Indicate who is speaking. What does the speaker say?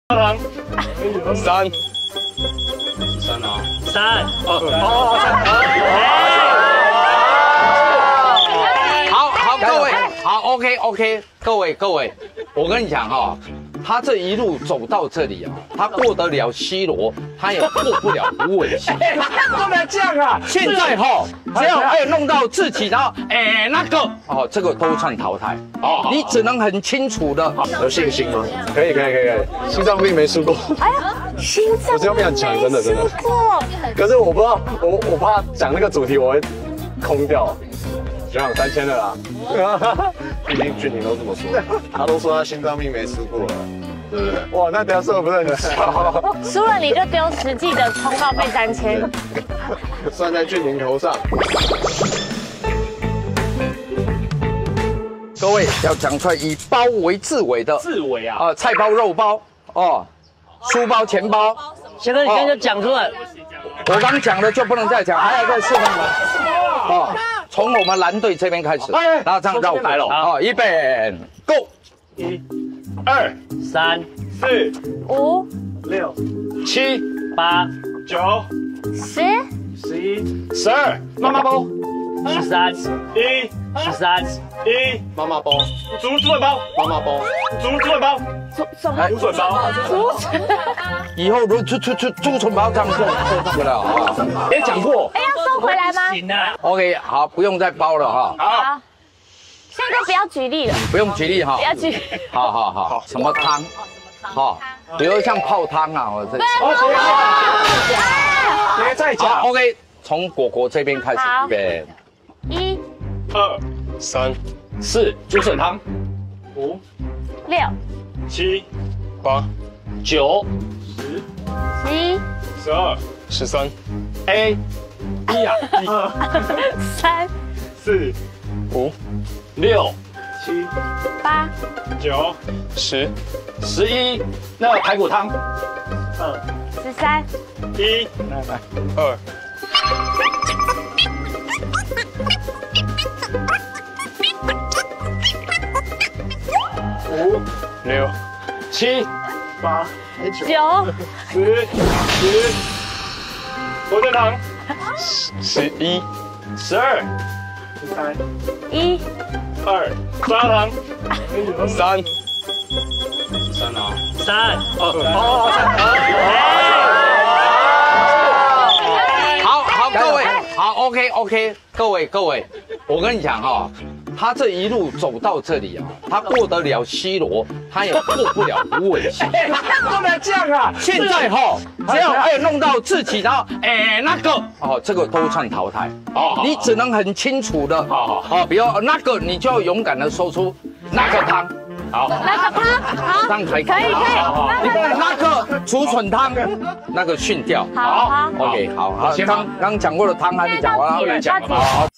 Speaker 1: 糖
Speaker 2: 3，13啊
Speaker 1: ，3，
Speaker 3: 好，各位，好 ，OK， 各位，我跟你讲哈，他这一路走到这里啊，他过得了 C 罗，他也过不了胡伟新。
Speaker 2: 不能这样啊！
Speaker 3: 现在哈，只要弄到自己，然后那个哦，这个都算淘汰。哦，你只能很清楚的
Speaker 2: 有信心吗？可以，心脏病没输过。
Speaker 4: 哎呀，心脏
Speaker 2: 我这样不想讲，真的。
Speaker 4: 过。
Speaker 2: 可是我不知道，我怕讲那个主题我会空掉。学长3000了啦，毕竟俊廷都这么说，他都说他心脏病没输过了，对不对？哇，那等下说的不是很巧，
Speaker 4: 输了你就丢实际的通告费3000，
Speaker 2: 算在俊廷头上。
Speaker 3: 各位要讲出来，以包为字尾的
Speaker 1: 字尾啊，
Speaker 3: 菜包、肉包哦，书包、钱包。
Speaker 1: 贤哥，你现在就讲出来。
Speaker 3: 我刚讲的就不能再讲，还要再示范吗？哦，从我们蓝队这边开始，然后这样绕来了。哦，预备 ，Go！
Speaker 1: 1、2、3、4、
Speaker 4: 5、
Speaker 1: 6、7、8、9、
Speaker 4: 10、
Speaker 1: 11、12，妈妈包，13、1、13、1，
Speaker 2: 妈妈包，
Speaker 1: 竹笋包，
Speaker 2: 妈妈包，
Speaker 1: 竹笋包，
Speaker 4: 什么？
Speaker 1: 竹笋包，
Speaker 3: 以后如猪唇包这样做不了啊！
Speaker 1: 也讲过。
Speaker 4: 哎，要收回来吗？
Speaker 1: 行啊。
Speaker 3: OK， 好，不用再包了哈。
Speaker 4: 好，现在都不要举例了，
Speaker 3: 不用举例哈。
Speaker 4: 不要举。
Speaker 3: 好，什么汤？好，比如像泡汤啊，或者是。
Speaker 1: 别再讲。
Speaker 3: 好 ，OK， 从果这边开始，预备
Speaker 4: 1、
Speaker 1: 2、3、4，竹笋汤，5、
Speaker 4: 6、
Speaker 1: 7、8、9、
Speaker 4: 11、
Speaker 1: 12、13 ，A， 1呀
Speaker 4: 3、
Speaker 1: 4、5、6、7、
Speaker 4: 8、
Speaker 1: 9、10、11，那个排骨汤
Speaker 4: 13、
Speaker 1: ，1、2。5、6、7、8、
Speaker 4: 9、
Speaker 1: 10、火腿肠，11、12、13、
Speaker 4: 1、
Speaker 1: 2，砂糖
Speaker 2: 3
Speaker 1: 啊，3、
Speaker 3: 好，各位，好 ，OK， 各位，我跟你讲哈，他这一路走到这里啊，他过得了 C 罗，他也过不了胡伟新。
Speaker 2: 不能这样啊！
Speaker 3: 现在哈，只要弄到自己，然后那个哦，这个都算淘汰。哦，你只能很清楚的，比如那个，你就要勇敢的说出那个汤。好，
Speaker 4: 那个汤，好，
Speaker 3: 这样才
Speaker 4: 可以，
Speaker 3: 那个竹笋汤，那个训掉。
Speaker 4: 好
Speaker 3: ，OK， 好，刚讲过的汤还没讲完，
Speaker 4: 要讲了。